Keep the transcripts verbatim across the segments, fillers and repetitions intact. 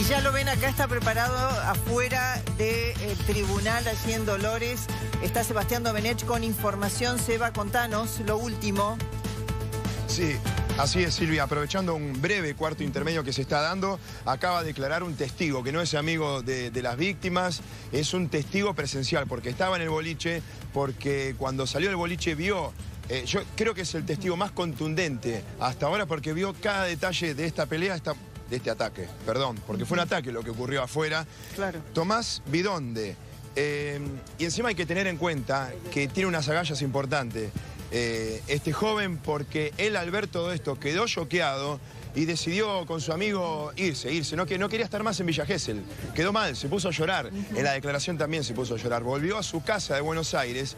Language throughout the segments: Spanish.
Y ya lo ven acá, está preparado afuera del tribunal allí en Dolores. Está Sebastián Domenech con información. Seba, contanos lo último. Sí, así es, Silvia. Aprovechando un breve cuarto intermedio que se está dando, acaba de declarar un testigo que no es amigo de, de las víctimas, es un testigo presencial porque estaba en el boliche, porque cuando salió del boliche vio... Eh, yo creo que es el testigo más contundente hasta ahora porque vio cada detalle de esta pelea, esta, de este ataque, perdón, porque fue un ataque lo que ocurrió afuera. Claro. Tomás Bidonde. Eh, y encima hay que tener en cuenta que tiene unas agallas importantes. Eh, este joven, porque él al ver todo esto quedó choqueado y decidió con su amigo irse, irse. No, que, no quería estar más en Villa Gesell. Quedó mal, se puso a llorar. Uh-huh. En la declaración también se puso a llorar. Volvió a su casa de Buenos Aires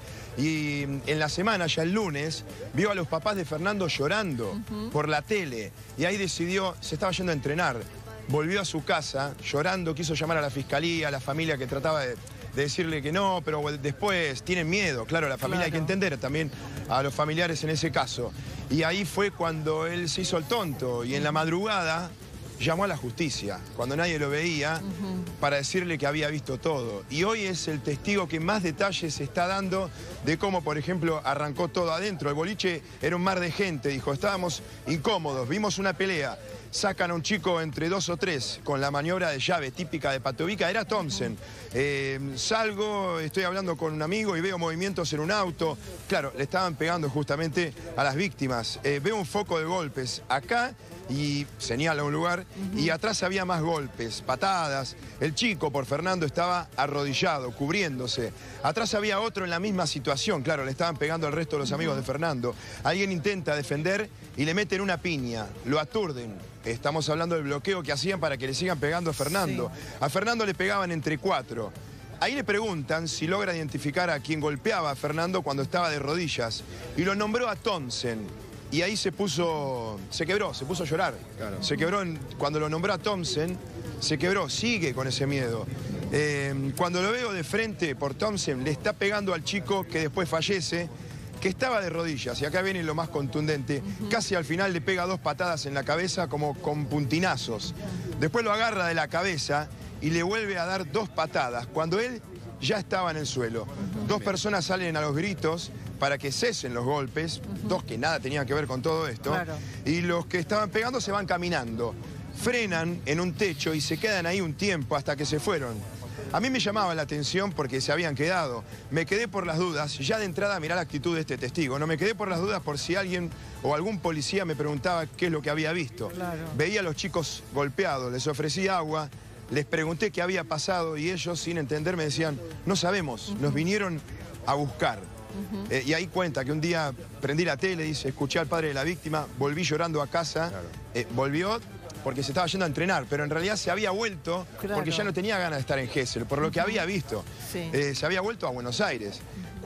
y en la semana, ya el lunes, vio a los papás de Fernando llorando uh-huh. por la tele. Y ahí decidió, se estaba yendo a entrenar. Volvió a su casa llorando, quiso llamar a la fiscalía, a la familia que trataba de... de decirle que no, pero después tienen miedo. Claro, la familia claro. hay que entender también a los familiares en ese caso. Y ahí fue cuando él se hizo el tonto y en la madrugada llamó a la justicia, cuando nadie lo veía, uh-huh. para decirle que había visto todo. Y hoy es el testigo que más detalles está dando de cómo, por ejemplo, arrancó todo adentro. El boliche era un mar de gente, dijo, estábamos incómodos, vimos una pelea. Sacan a un chico entre dos o tres con la maniobra de llave típica de Patovica, era Thompson. Eh, salgo, estoy hablando con un amigo y veo movimientos en un auto. Claro, le estaban pegando justamente a las víctimas. Eh, veo un foco de golpes acá y señala un lugar uh-huh. y atrás había más golpes, patadas. El chico, por Fernando, estaba arrodillado, cubriéndose. Atrás había otro en la misma situación, claro, le estaban pegando al resto de los uh-huh. amigos de Fernando. Alguien intenta defender y le meten una piña, lo aturden. Estamos hablando del bloqueo que hacían para que le sigan pegando a Fernando. Sí. A Fernando le pegaban entre cuatro. Ahí le preguntan si logra identificar a quien golpeaba a Fernando cuando estaba de rodillas. Y lo nombró a Thompson. Y ahí se puso, se quebró, se puso a llorar. Claro. Se quebró, en, cuando lo nombró a Thompson, se quebró, sigue con ese miedo. Eh, cuando lo veo de frente por Thompson, le está pegando al chico que después fallece, que estaba de rodillas, y acá viene lo más contundente, uh-huh. casi al final le pega dos patadas en la cabeza como con puntinazos. Después lo agarra de la cabeza y le vuelve a dar dos patadas, cuando él ya estaba en el suelo. Uh-huh. Dos personas salen a los gritos para que cesen los golpes, uh-huh. dos que nada tenían que ver con todo esto, claro. y los que estaban pegando se van caminando. Frenan en un techo y se quedan ahí un tiempo hasta que se fueron. A mí me llamaba la atención porque se habían quedado. Me quedé por las dudas. Ya de entrada mirá la actitud de este testigo. No me quedé por las dudas por si alguien o algún policía me preguntaba qué es lo que había visto. Claro. Veía a los chicos golpeados, les ofrecí agua, les pregunté qué había pasado y ellos, sin entender, me decían, no sabemos, uh-huh. nos vinieron a buscar. Uh-huh. eh, y ahí cuenta que un día prendí la tele, dice, escuché al padre de la víctima, volví llorando a casa, claro. eh, volvió... porque se estaba yendo a entrenar, pero en realidad se había vuelto claro. porque ya no tenía ganas de estar en Gesell, por lo que había visto. Sí. Eh, se había vuelto a Buenos Aires.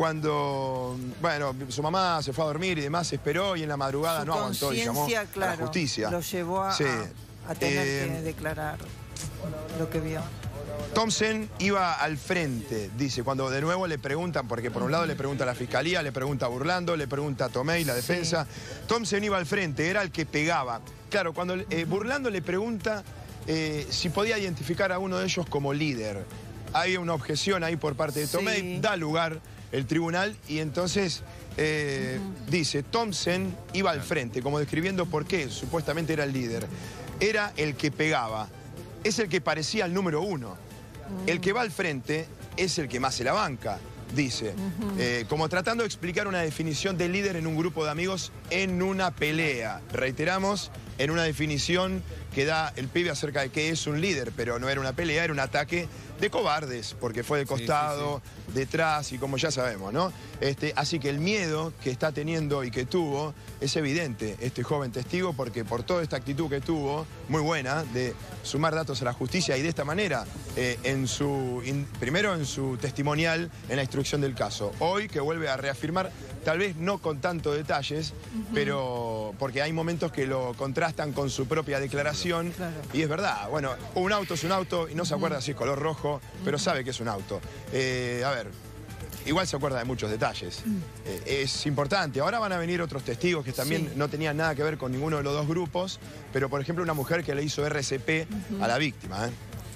Cuando, bueno, su mamá se fue a dormir y demás, esperó y en la madrugada su no aguantó y llamó claro, a la justicia. Lo llevó a, sí. a, a tener eh, que declarar lo que vio. Thompson iba al frente, dice, cuando de nuevo le preguntan, porque por un lado le pregunta a la fiscalía, le pregunta a Burlando, le pregunta a Tomei, la defensa. Sí. Thompson iba al frente, era el que pegaba. Claro, cuando eh, Burlando le pregunta eh, si podía identificar a uno de ellos como líder. Hay una objeción ahí por parte de Tomei, sí. da lugar el tribunal y entonces eh, uh-huh. dice, Thompson iba al frente, como describiendo por qué supuestamente era el líder. Era el que pegaba, es el que parecía el número uno. Uh-huh. El que va al frente es el que más se la banca, dice. Uh-huh. eh, como tratando de explicar una definición de líder en un grupo de amigos en una pelea. Reiteramos, en una definición que da el pibe acerca de qué es un líder, pero no era una pelea, era un ataque de cobardes, porque fue de costado, sí, sí, sí. detrás y como ya sabemos, ¿no? Este, así que el miedo que está teniendo y que tuvo es evidente este joven testigo, porque por toda esta actitud que tuvo, muy buena, de sumar datos a la justicia y de esta manera, eh, en su, in, primero en su testimonial en la instrucción del caso. Hoy que vuelve a reafirmar, tal vez no con tanto detalles, uh-huh. pero porque hay momentos que lo contrastan con su propia declaración, claro. y es verdad, bueno, un auto es un auto y no se acuerda uh-huh. si es color rojo, pero sabe que es un auto. Eh, a ver, igual se acuerda de muchos detalles. Mm. Eh, es importante. Ahora van a venir otros testigos que también sí. no tenían nada que ver con ninguno de los dos grupos, pero por ejemplo una mujer que le hizo R C P uh-huh. a la víctima, ¿eh?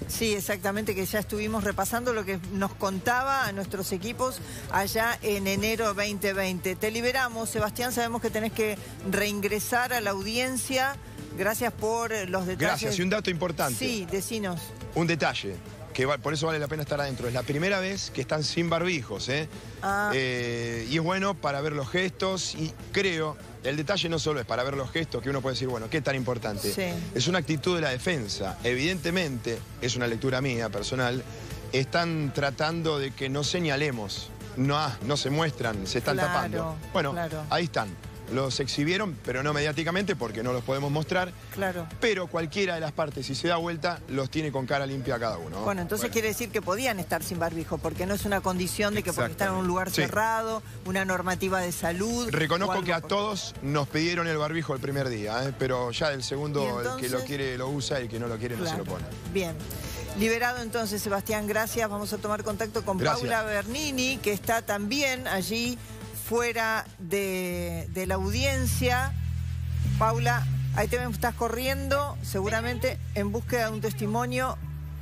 Sí, exactamente, que ya estuvimos repasando lo que nos contaba a nuestros equipos allá en enero veinte veinte. Te liberamos, Sebastián, sabemos que tenés que reingresar a la audiencia. Gracias por los detalles. Gracias, y un dato importante. Sí, decinos. Un detalle, que va, por eso vale la pena estar adentro. Es la primera vez que están sin barbijos, ¿eh? Ah. Eh, y es bueno para ver los gestos y creo... El detalle no solo es para ver los gestos, que uno puede decir, bueno, ¿qué tan importante? Sí. Es una actitud de la defensa. Evidentemente, es una lectura mía, personal, están tratando de que no señalemos, no, ah, no se muestran, se están Claro, tapando. Bueno, claro. ahí están. Los exhibieron, pero no mediáticamente porque no los podemos mostrar. Claro. Pero cualquiera de las partes, si se da vuelta, los tiene con cara limpia cada uno. Bueno, entonces bueno. quiere decir que podían estar sin barbijo, porque no es una condición de que porque están en un lugar sí. cerrado, una normativa de salud. Reconozco que a por... todos nos pidieron el barbijo el primer día, ¿eh? Pero ya el segundo, entonces... el que lo quiere lo usa y el que no lo quiere claro. no se lo pone. Bien. Liberado entonces, Sebastián, gracias. Vamos a tomar contacto con gracias. Paula Bernini, que está también allí fuera de, de la audiencia. Paula, ahí te estás corriendo, seguramente en búsqueda de un testimonio.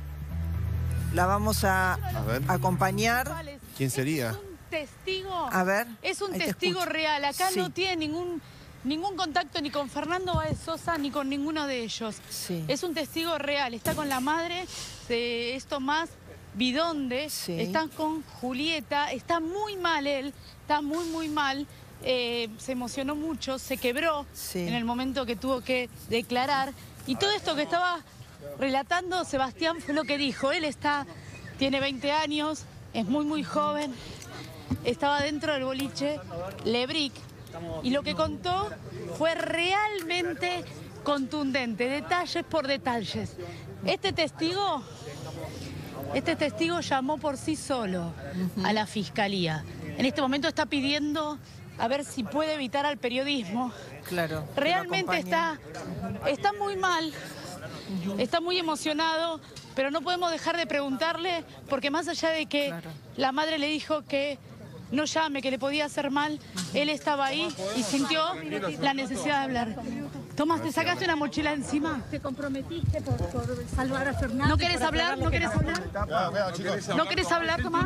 La vamos a, a acompañar. ¿Quién sería? Es un testigo. A ver. Es un testigo real. Acá sí. no tiene ningún, ningún contacto ni con Fernando Báez Sosa ni con ninguno de ellos. Sí. Es un testigo real. Está con la madre de es Tomás Bidonde. Sí. Están con Julieta. Está muy mal él. Está muy, muy mal. Eh, se emocionó mucho. Se quebró sí. en el momento que tuvo que declarar. Y todo esto que estaba relatando Sebastián fue lo que dijo. Él está, tiene veinte años, es muy, muy joven. Estaba dentro del boliche Lebric. Y lo que contó fue realmente contundente, detalles por detalles. Este testigo, este testigo llamó por sí solo a la fiscalía. En este momento está pidiendo a ver si puede evitar al periodismo. Claro. Realmente está, está muy mal, está muy emocionado, pero no podemos dejar de preguntarle, porque más allá de que claro. la madre le dijo que no llame, que le podía hacer mal, él estaba ahí y sintió la necesidad de hablar. Tomás, ¿te sacaste una mochila encima? Te comprometiste por, por salvar a Fernando. ¿No querés hablar? ¿No querés hablar? ¿No querés hablar, Tomás?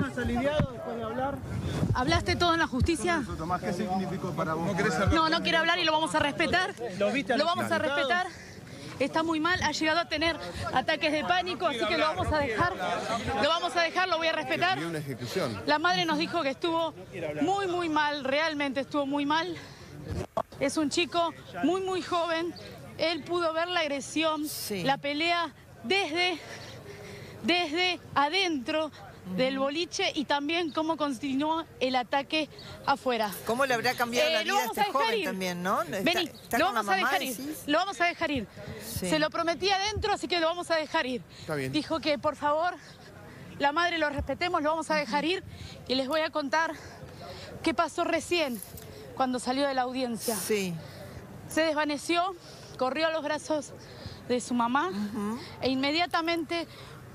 ¿Hablaste todo en la justicia? Tomás, ¿qué significó para vos? No, no quiere hablar y lo vamos a respetar. Lo vamos a respetar. Está muy mal, ha llegado a tener ataques de pánico, así que lo vamos a dejar. Lo vamos a dejar, lo voy a respetar. Una ejecución. La madre nos dijo que estuvo muy, muy mal, realmente estuvo muy mal. Es un chico muy, muy joven. Él pudo ver la agresión, sí. la pelea desde, desde adentro del boliche y también cómo continuó el ataque afuera. ¿Cómo le habrá cambiado eh, la vida a este joven ir. también, no? Vení, está, lo está vamos a dejar ir. ¿Decís? Lo vamos a dejar ir. Sí. Se lo prometí adentro, así que lo vamos a dejar ir. Está bien. Dijo que, por favor, la madre lo respetemos, lo vamos a dejar ir y les voy a contar qué pasó recién cuando salió de la audiencia. Sí. Se desvaneció, corrió a los brazos de su mamá uh-huh. e inmediatamente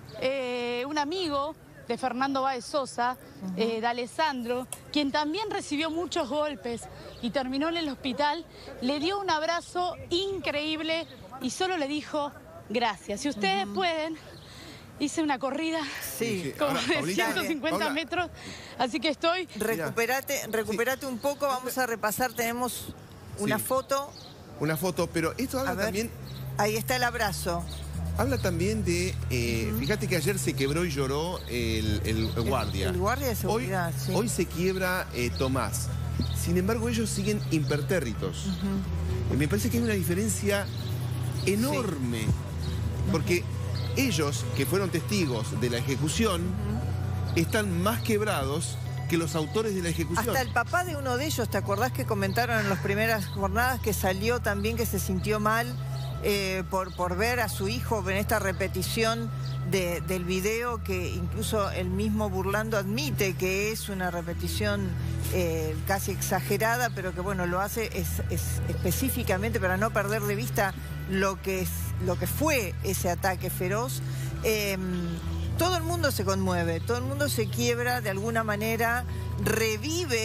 eh, un amigo de Fernando Báez Sosa, uh-huh. eh, de Alessandro, quien también recibió muchos golpes y terminó en el hospital, le dio un abrazo increíble y solo le dijo gracias. Si ustedes uh-huh. pueden, hice una corrida sí. como Ahora, de Paulita, ciento cincuenta Paula. metros, así que estoy... Recuperate, recuperate sí. un poco, vamos a repasar, tenemos una sí. foto. Una foto, pero esto habla también... Ahí está el abrazo. Habla también de, eh, uh-huh. fíjate que ayer se quebró y lloró el, el, el guardia. El, el guardia de seguridad, hoy, sí. Hoy se quiebra eh, Tomás. Sin embargo, ellos siguen impertérritos. Uh-huh. Me parece que hay una diferencia enorme. Sí. Porque ellos, que fueron testigos de la ejecución, uh-huh. están más quebrados que los autores de la ejecución. Hasta el papá de uno de ellos, ¿te acordás que comentaron en las primeras jornadas que salió también, que se sintió mal? Eh, por, por ver a su hijo en esta repetición de, del video, que incluso él mismo burlando admite que es una repetición eh, casi exagerada, pero que bueno, lo hace es, es específicamente para no perder de vista lo que, es, lo que fue ese ataque feroz. Eh, todo el mundo se conmueve, todo el mundo se quiebra de alguna manera, revive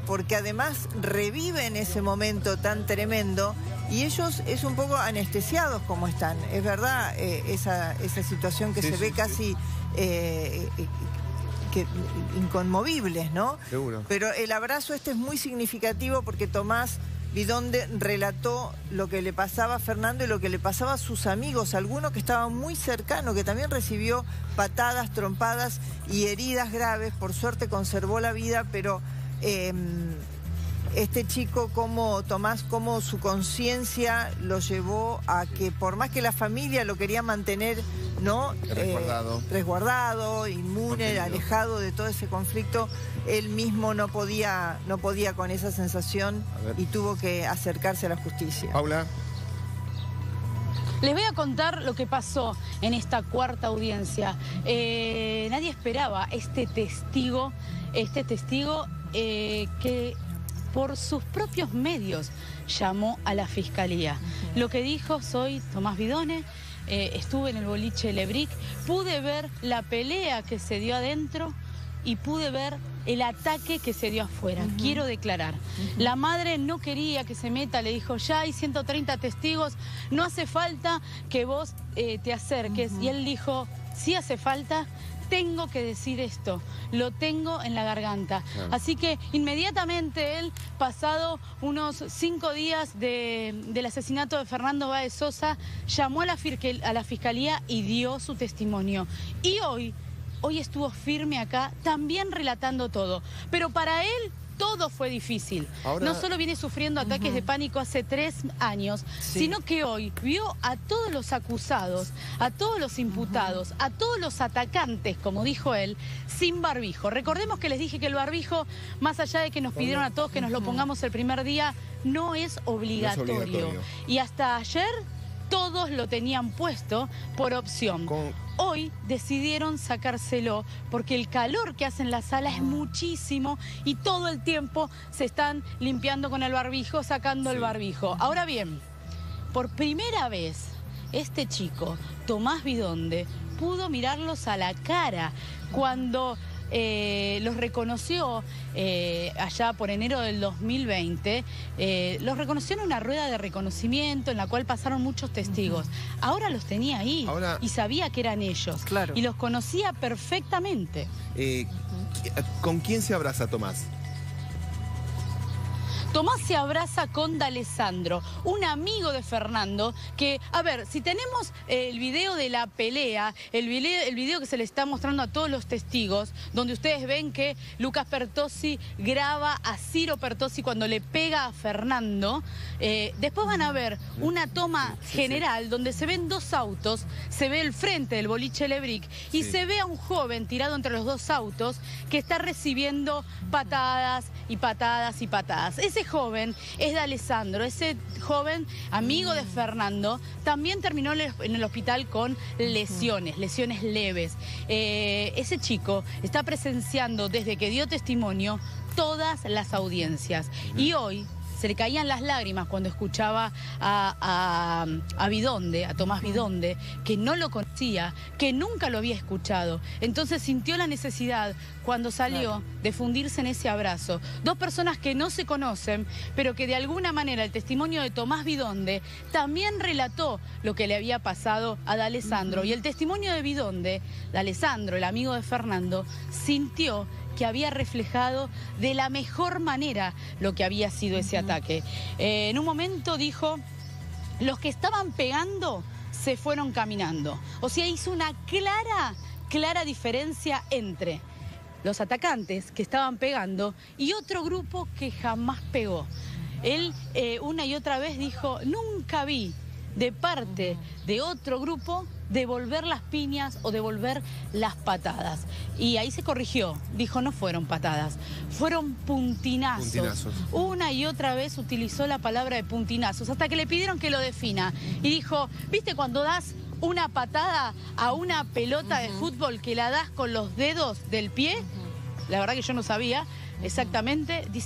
porque además reviven ese momento tan tremendo y ellos es un poco anestesiados como están. Es verdad, eh, esa, esa situación que sí, se sí, ve sí. casi eh, eh, que, inconmovibles, ¿no? Seguro. Pero el abrazo este es muy significativo porque Tomás Bidonde relató lo que le pasaba a Fernando y lo que le pasaba a sus amigos, alguno que estaba muy cercano, que también recibió patadas, trompadas y heridas graves. Por suerte conservó la vida, pero eh, este chico, como Tomás, como su conciencia lo llevó a que, por más que la familia lo quería mantener, ¿no? Resguardado. Eh, resguardado, inmune, Contenido. alejado de todo ese conflicto, él mismo no podía, no podía con esa sensación y tuvo que acercarse a la justicia. Paula. Les voy a contar lo que pasó en esta cuarta audiencia. Eh, nadie esperaba este testigo, este testigo eh, que por sus propios medios llamó a la fiscalía. Lo que dijo: soy Tomás Bidonde, eh, estuve en el boliche Lebric, pude ver la pelea que se dio adentro y pude ver el ataque que se dio afuera. Uh-huh. Quiero declarar. Uh-huh. La madre no quería que se meta, le dijo: ya hay ciento treinta testigos, no hace falta que vos eh, te acerques. Uh-huh. Y él dijo: sí hace falta, tengo que decir esto, lo tengo en la garganta. Claro. Así que inmediatamente él, pasado unos cinco días de, del asesinato de Fernando Báez Sosa, llamó a la, a la fiscalía y dio su testimonio. Y hoy... Hoy estuvo firme acá, también relatando todo. Pero para él todo fue difícil. Ahora... No solo viene sufriendo ataques uh-huh. de pánico hace tres años, sí. sino que hoy vio a todos los acusados, a todos los imputados, uh-huh. a todos los atacantes, como dijo él, sin barbijo. Recordemos que les dije que el barbijo, más allá de que nos pidieron a todos que nos lo pongamos el primer día, no es obligatorio. No es obligatorio. Y hasta ayer todos lo tenían puesto por opción. Con... Hoy decidieron sacárselo porque el calor que hace en la sala es muchísimo y todo el tiempo se están limpiando con el barbijo, sacando sí. el barbijo. Ahora bien, por primera vez este chico, Tomás Bidonde, pudo mirarlos a la cara cuando... Eh, los reconoció eh, allá por enero del dos mil veinte, eh, los reconoció en una rueda de reconocimiento en la cual pasaron muchos testigos. Uh-huh. Ahora los tenía ahí Ahora... y sabía que eran ellos. Claro. Y los conocía perfectamente. Eh, ¿Con quién se abraza Tomás? Tomás se abraza con D'Alessandro, un amigo de Fernando, que, a ver, si tenemos el video de la pelea, el video, el video que se le está mostrando a todos los testigos, donde ustedes ven que Lucas Pertossi graba a Ciro Pertossi cuando le pega a Fernando, eh, después van a ver una toma sí, sí, general sí. donde se ven dos autos, se ve el frente del boliche Lebric y sí. se ve a un joven tirado entre los dos autos que está recibiendo patadas y patadas y patadas. Ese joven es D'Alessandro, ese joven amigo de Fernando, también terminó en el hospital con lesiones, lesiones leves. Eh, ese chico está presenciando desde que dio testimonio todas las audiencias y hoy se le caían las lágrimas cuando escuchaba a, a, a Bidonde, a Tomás Bidonde, que no lo conocía, que nunca lo había escuchado. Entonces sintió la necesidad, cuando salió, claro. de fundirse en ese abrazo. Dos personas que no se conocen, pero que de alguna manera el testimonio de Tomás Bidonde también relató lo que le había pasado a D'Alessandro. Uh-huh. Y el testimonio de Bidonde, D'Alessandro, el amigo de Fernando, sintió que había reflejado de la mejor manera lo que había sido ese ataque. Eh, en un momento dijo: los que estaban pegando se fueron caminando. O sea, hizo una clara, clara diferencia entre los atacantes que estaban pegando y otro grupo que jamás pegó. Él eh, una y otra vez dijo: nunca vi de parte de otro grupo devolver las piñas o devolver las patadas. Y ahí se corrigió, dijo: no fueron patadas, fueron puntinazos. puntinazos. Una y otra vez utilizó la palabra de puntinazos, hasta que le pidieron que lo defina. Y dijo: ¿viste cuando das una patada a una pelota uh-huh. de fútbol que la das con los dedos del pie? Uh-huh. La verdad que yo no sabía exactamente. Dice: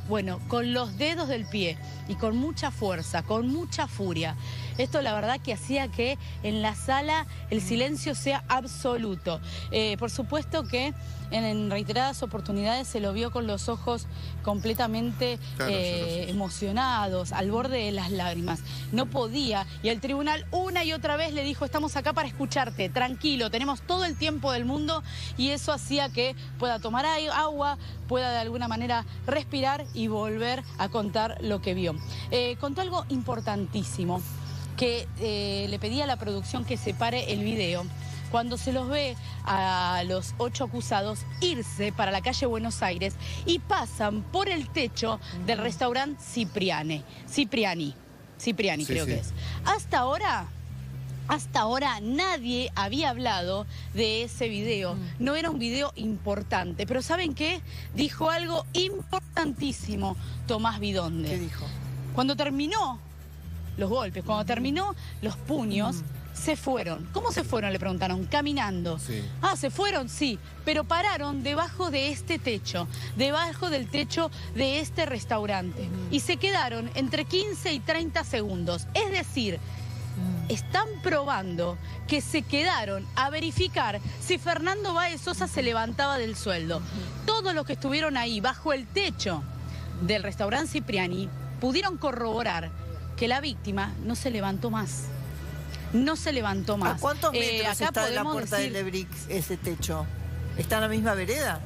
bueno, con los dedos del pie y con mucha fuerza, con mucha furia. Esto la verdad que hacía que en la sala el silencio sea absoluto. Eh, por supuesto que en, en reiteradas oportunidades se lo vio con los ojos completamente claro, eh, emocionados, al borde de las lágrimas. No podía, y el tribunal una y otra vez le dijo: estamos acá para escucharte, tranquilo, tenemos todo el tiempo del mundo, y eso hacía que pueda tomar agua, pueda de alguna manera respirar y volver a contar lo que vio. Eh, contó algo importantísimo, que eh, le pedía a la producción que separe el video cuando se los ve a los ocho acusados irse para la calle Buenos Aires y pasan por el techo del restaurante Cipriani. Cipriani, Cipriani sí, creo sí. que es. Hasta ahora... Hasta ahora nadie había hablado de ese video. No era un video importante, pero ¿saben qué? Dijo algo importantísimo Tomás Vidonde. ¿Qué dijo? Cuando terminó los golpes, cuando terminó los puños, se fueron. ¿Cómo se fueron? Le preguntaron. Caminando. Sí. Ah, ¿se fueron? Sí. Pero pararon debajo de este techo, debajo del techo de este restaurante. Y se quedaron entre quince y treinta segundos. Es decir, están probando que se quedaron a verificar si Fernando Báez Sosa se levantaba del sueldo. Todos los que estuvieron ahí, bajo el techo del restaurante Cipriani, pudieron corroborar que la víctima no se levantó más. No se levantó más. ¿A cuántos metros Eh, acá está de la podemos puerta decir... de Lebric ese techo? ¿Está en la misma vereda?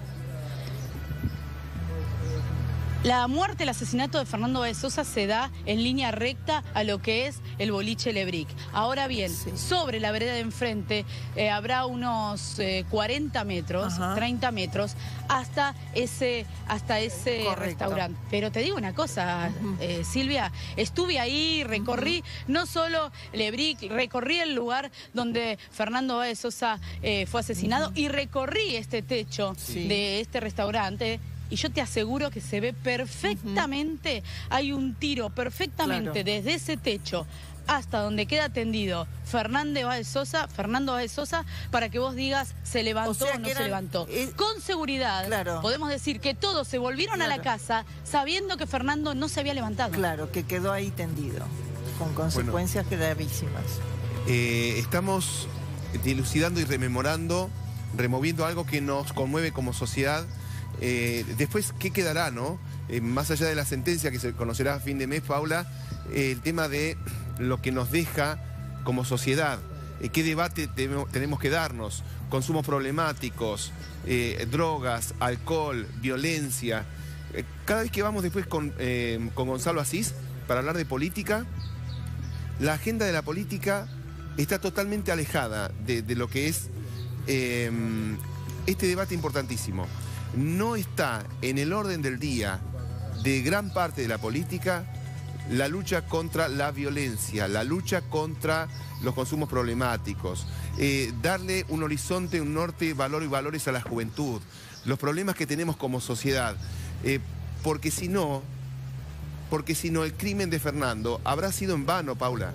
La muerte, el asesinato de Fernando Báez Sosa se da en línea recta a lo que es el boliche Lebric. Ahora bien, Sí. sobre la vereda de enfrente eh, habrá unos eh, cuarenta metros, Ajá. treinta metros, hasta ese, hasta ese Correcto. restaurante. Pero te digo una cosa, eh, Silvia, estuve ahí, recorrí no solo Lebric, recorrí el lugar donde Fernando Báez Sosa eh, fue asesinado y recorrí este techo Sí. de este restaurante. Y yo te aseguro que se ve perfectamente, hay un tiro perfectamente Claro. desde ese techo hasta donde queda tendido Fernando Báez Sosa, Fernando Báez Sosa, para que vos digas se levantó o, O sea, no que se eran- levantó. es- Con seguridad, Claro. podemos decir que todos se volvieron a la Claro. casa sabiendo que Fernando no se había levantado. Claro, que quedó ahí tendido, con consecuencias gravísimas. Eh, estamos dilucidando y rememorando, removiendo algo que nos conmueve como sociedad. Eh, después, ¿qué quedará, no? Eh, más allá de la sentencia que se conocerá a fin de mes, Paula, eh, el tema de lo que nos deja como sociedad. Eh, ¿Qué debate te- tenemos que darnos? Consumos problemáticos, eh, drogas, alcohol, violencia. Eh, cada vez que vamos después con, eh, con Gonzalo Asís para hablar de política, la agenda de la política está totalmente alejada de, de lo que es eh, este debate importantísimo. No está en el orden del día de gran parte de la política la lucha contra la violencia, la lucha contra los consumos problemáticos, eh, darle un horizonte, un norte, valor y valores a la juventud, los problemas que tenemos como sociedad, eh, porque si no, porque si no el crimen de Fernando habrá sido en vano, Paula.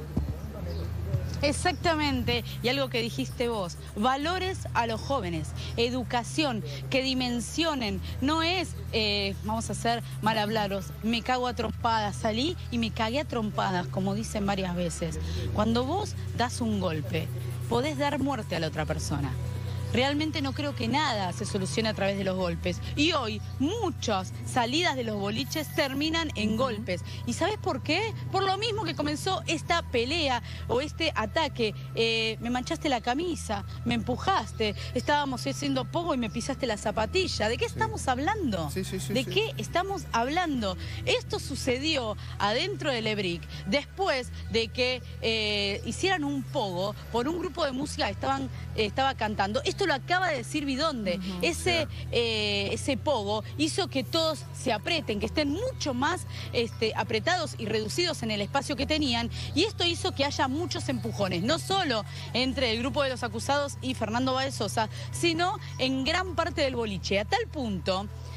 Exactamente, y algo que dijiste vos, valores a los jóvenes, educación, que dimensionen, no es, eh, vamos a hacer mal hablaros, me cago a trompadas, salí y me cagué a trompadas, como dicen varias veces. Cuando vos das un golpe, podés dar muerte a la otra persona. Realmente no creo que nada se solucione a través de los golpes. Y hoy muchas salidas de los boliches terminan en golpes. ¿Y sabes por qué? Por lo mismo que comenzó esta pelea o este ataque. Eh, me manchaste la camisa, me empujaste, estábamos haciendo poco y me pisaste la zapatilla. ¿De qué estamos hablando? Sí, sí, sí, ¿De sí. qué estamos hablando? Esto sucedió adentro de Lebric después de que eh, hicieran un pogo por un grupo de música que estaban, eh, estaba cantando. Esto lo acaba de decir Vidonde. Uh-huh. Ese, eh, ese pogo hizo que todos se aprieten, que estén mucho más este, apretados y reducidos en el espacio que tenían, y esto hizo que haya muchos empujones, no solo entre el grupo de los acusados y Fernando Báez Sosa, sino en gran parte del boliche, a tal punto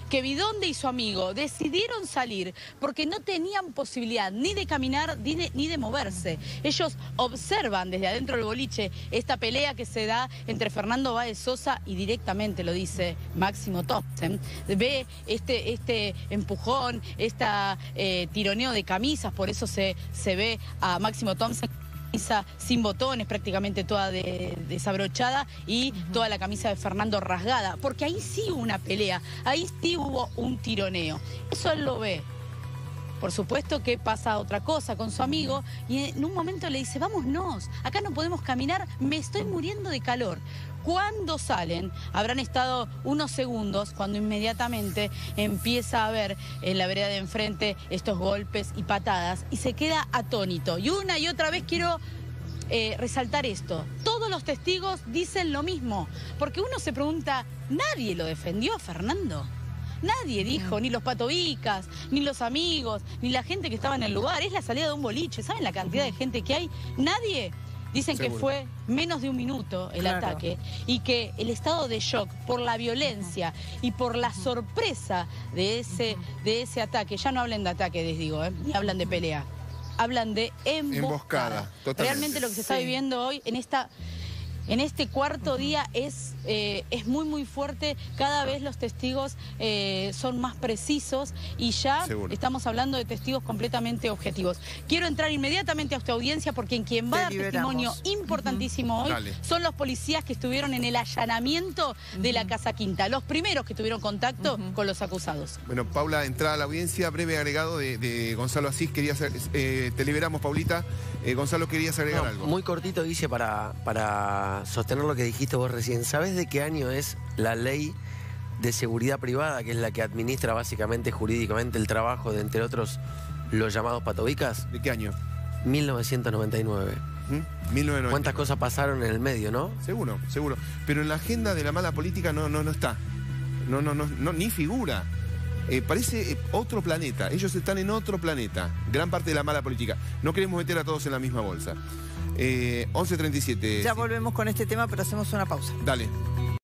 que Bidonde y su amigo decidieron salir porque no tenían posibilidad ni de caminar ni de, ni de moverse. Ellos observan desde adentro del boliche esta pelea que se da entre Fernando Báez Sosa y directamente lo dice Máximo Thompson. Ve este, este empujón, este eh, tironeo de camisas, por eso se, se ve a Máximo Thompson camisa sin botones, prácticamente toda de, desabrochada y uh-huh. toda la camisa de Fernando rasgada, porque ahí sí hubo una pelea, ahí sí hubo un tironeo. Eso él lo ve. Por supuesto que pasa otra cosa con su amigo y en un momento le dice, vámonos, acá no podemos caminar, me estoy muriendo de calor. Cuando salen, habrán estado unos segundos cuando inmediatamente empieza a ver en la vereda de enfrente estos golpes y patadas y se queda atónito. Y una y otra vez quiero eh, resaltar esto. Todos los testigos dicen lo mismo, porque uno se pregunta, ¿nadie lo defendió a Fernando? Nadie dijo, ni los patobicas, ni los amigos, ni la gente que estaba en el lugar. Es la salida de un boliche. ¿Saben la cantidad de gente que hay? Nadie. Dicen Seguro. que fue menos de un minuto el claro. ataque y que el estado de shock por la violencia y por la sorpresa de ese, de ese ataque, ya no hablan de ataque, les digo, ¿eh? ni hablan de pelea, hablan de emboscada. emboscada totalmente. Realmente lo que se está sí. viviendo hoy en esta... En este cuarto día es, eh, es muy, muy fuerte. Cada vez los testigos eh, son más precisos y ya Seguro. estamos hablando de testigos completamente objetivos. Quiero entrar inmediatamente a esta audiencia porque en quien va a dar testimonio importantísimo uh-huh. hoy Dale. son los policías que estuvieron en el allanamiento uh-huh. de la Casa Quinta. Los primeros que tuvieron contacto uh-huh. con los acusados. Bueno, Paula, entrada a la audiencia, breve agregado de, de Gonzalo Asís. Querías, eh, te liberamos, Paulita. Eh, Gonzalo, ¿querías agregar no, algo? Muy cortito, dice, para... para... sostener lo que dijiste vos recién. ¿Sabés de qué año es la ley de seguridad privada, que es la que administra básicamente jurídicamente el trabajo de, entre otros, los llamados patobicas? ¿De qué año? mil novecientos noventa y nueve. ¿Mm? mil novecientos noventa y nueve. ¿Cuántas cosas pasaron en el medio, no? Seguro, seguro. Pero en la agenda de la mala política no, no, no está. No, no, no, no, ni figura. Eh, parece otro planeta. Ellos están en otro planeta. Gran parte de la mala política. No queremos meter a todos en la misma bolsa. Eh, once treinta y siete. Ya volvemos con este tema, pero hacemos una pausa. Dale.